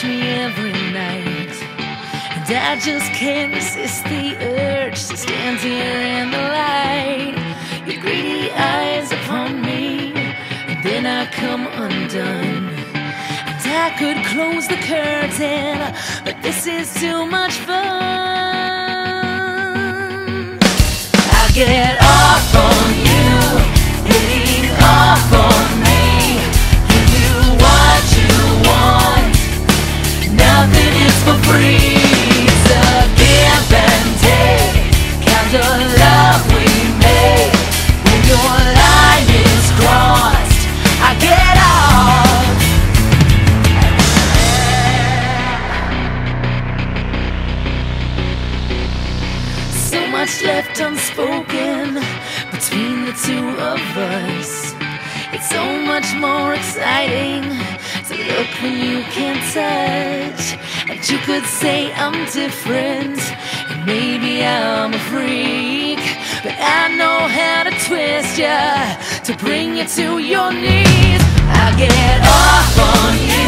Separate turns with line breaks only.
touch me every night, and I just can't resist the urge to stand here in the light. Your greedy eyes upon me, and then I come undone. And I could close the curtain, but this is too much fun. I get off on you, hitting off on me. Give you what you want, nothing is for free. It's a give and take, kind of love we make. When your line is crossed, I get off. So much left unspoken between the two of us. It's so much more exciting to look when you can't touch. And you could say I'm different, and maybe I'm a freak, but I know how to twist ya to bring you to your knees. I get off on you,